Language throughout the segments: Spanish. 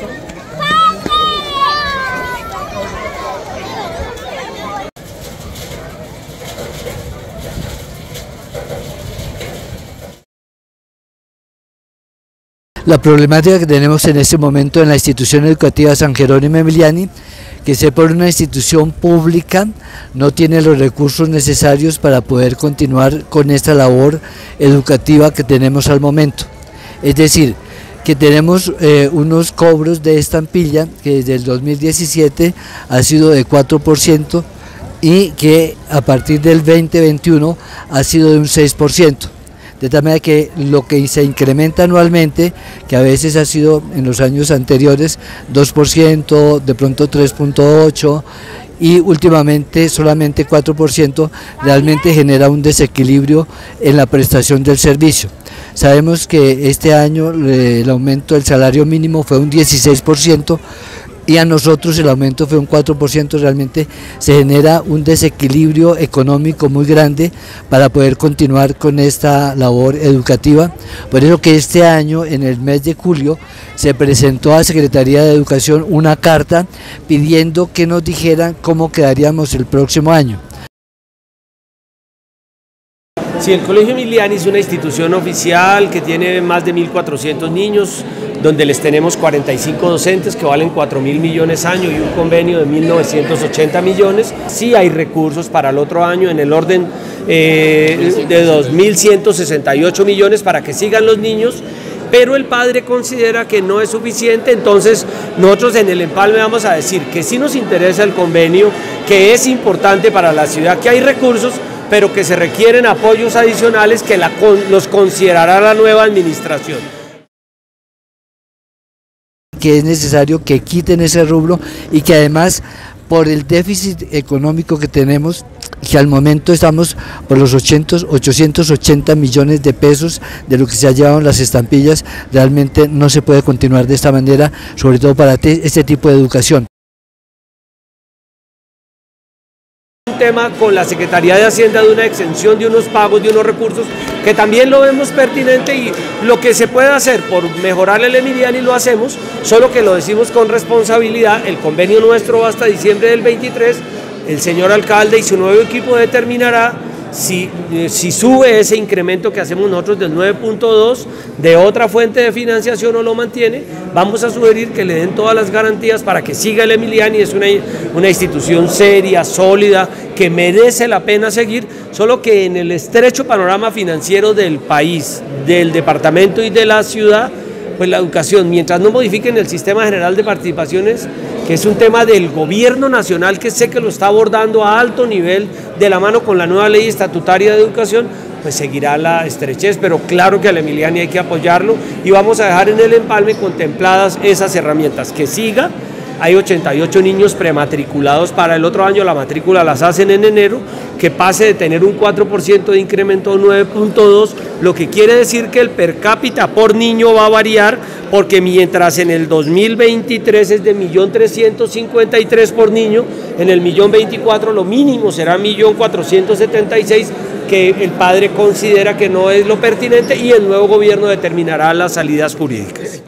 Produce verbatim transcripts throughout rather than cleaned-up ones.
La problemática que tenemos en este momento en la institución educativa San Jerónimo Emiliani, que se por una institución pública no tiene los recursos necesarios para poder continuar con esta labor educativa que tenemos al momento. Es decir, que tenemos eh, unos cobros de estampilla que desde el dos mil diecisiete ha sido de cuatro por ciento y que a partir del veinte veintiuno ha sido de un seis por ciento. De tal manera que lo que se incrementa anualmente, que a veces ha sido en los años anteriores dos por ciento, de pronto tres punto ocho por ciento y últimamente solamente cuatro por ciento, realmente genera un desequilibrio en la prestación del servicio. Sabemos que este año el aumento del salario mínimo fue un dieciséis por ciento, y a nosotros el aumento fue un cuatro por ciento, realmente se genera un desequilibrio económico muy grande para poder continuar con esta labor educativa. Por eso que este año, en el mes de julio, se presentó a la Secretaría de Educación una carta pidiendo que nos dijeran cómo quedaríamos el próximo año. Sí, el Colegio Emiliani es una institución oficial que tiene más de mil cuatrocientos niños, donde les tenemos cuarenta y cinco docentes que valen cuatro mil millones año y un convenio de mil novecientos ochenta millones. Sí hay recursos para el otro año en el orden eh, de dos mil ciento sesenta y ocho millones para que sigan los niños, pero el padre considera que no es suficiente. Entonces nosotros en el empalme vamos a decir que sí nos interesa el convenio, que es importante para la ciudad, que hay recursos, pero que se requieren apoyos adicionales que la, los considerará la nueva administración. Que es necesario que quiten ese rubro y que además por el déficit económico que tenemos, que al momento estamos por los ochocientos ochenta millones de pesos de lo que se ha llevado en las estampillas, realmente no se puede continuar de esta manera, sobre todo para este tipo de educación. Tema con la Secretaría de Hacienda de una exención de unos pagos, de unos recursos, que también lo vemos pertinente, y lo que se puede hacer por mejorar el Emiliani lo hacemos, solo que lo decimos con responsabilidad. El convenio nuestro va hasta diciembre del veintitrés, el señor alcalde y su nuevo equipo determinará si, eh, si sube ese incremento que hacemos nosotros del nueve punto dos de otra fuente de financiación o lo mantiene. Vamos a sugerir que le den todas las garantías para que siga el Emiliani. Es una, una institución seria, sólida, que merece la pena seguir, solo que en el estrecho panorama financiero del país, del departamento y de la ciudad, pues la educación, mientras no modifiquen el sistema general de participaciones, que es un tema del gobierno nacional, que sé que lo está abordando a alto nivel de la mano con la nueva ley estatutaria de educación, pues seguirá la estrechez, pero claro que al Emiliani hay que apoyarlo y vamos a dejar en el empalme contempladas esas herramientas, que siga. Hay ochenta y ocho niños prematriculados para el otro año, la matrícula las hacen en enero, que pase de tener un cuatro por ciento de incremento a nueve punto dos, lo que quiere decir que el per cápita por niño va a variar, porque mientras en el dos mil veintitrés es de un millón trescientos cincuenta y tres por niño, en el millón veinticuatro lo mínimo será un millón cuatrocientos setenta y seis, que el padre considera que no es lo pertinente y el nuevo gobierno determinará las salidas jurídicas.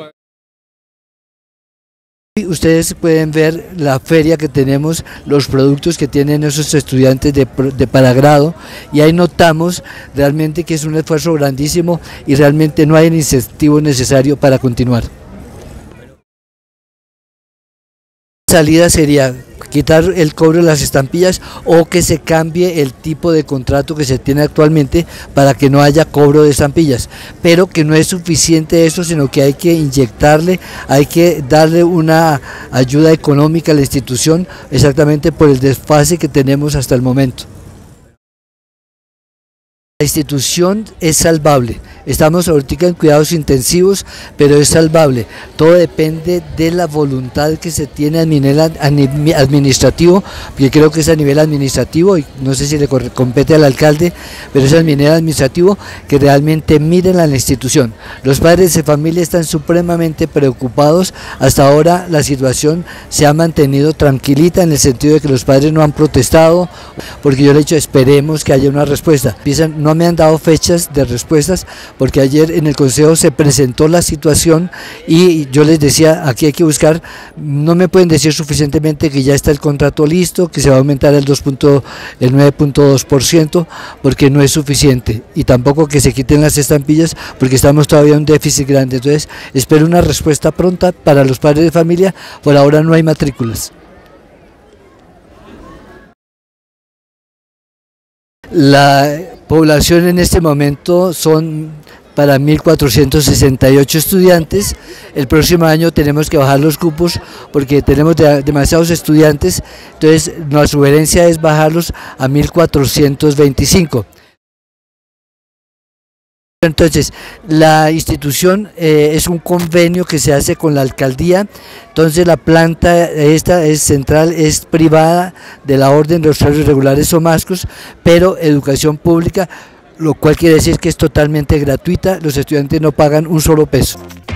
Ustedes pueden ver la feria que tenemos, los productos que tienen esos estudiantes de, de paragrado, y ahí notamos realmente que es un esfuerzo grandísimo y realmente no hay el incentivo necesario para continuar. La salida sería quitar el cobro de las estampillas o que se cambie el tipo de contrato que se tiene actualmente para que no haya cobro de estampillas, pero que no es suficiente eso, sino que hay que inyectarle, hay que darle una ayuda económica a la institución, exactamente por el desfase que tenemos hasta el momento. La institución es salvable, estamos ahorita en cuidados intensivos, pero es salvable. Todo depende de la voluntad que se tiene a nivel administrativo, porque creo que es a nivel administrativo, y no sé si le compete al alcalde, pero es a nivel administrativo que realmente miren a la institución. Los padres de familia están supremamente preocupados. Hasta ahora la situación se ha mantenido tranquilita, en el sentido de que los padres no han protestado, porque yo le he dicho esperemos que haya una respuesta. Empiezan, no me han dado fechas de respuestas porque ayer en el Consejo se presentó la situación y yo les decía, aquí hay que buscar, no me pueden decir suficientemente que ya está el contrato listo, que se va a aumentar el, el nueve punto dos por ciento, porque no es suficiente, y tampoco que se quiten las estampillas, porque estamos todavía en un déficit grande. Entonces espero una respuesta pronta para los padres de familia. Por ahora no hay matrículas. La población en este momento son para mil cuatrocientos sesenta y ocho estudiantes. El próximo año tenemos que bajar los cupos porque tenemos de, demasiados estudiantes, entonces nuestra sugerencia es bajarlos a mil cuatrocientos veinticinco. Entonces, la institución eh, es un convenio que se hace con la alcaldía, entonces la planta esta es central, es privada de la Orden de los Trabajadores Regulares Somascos, pero educación pública, lo cual quiere decir que es totalmente gratuita, los estudiantes no pagan un solo peso.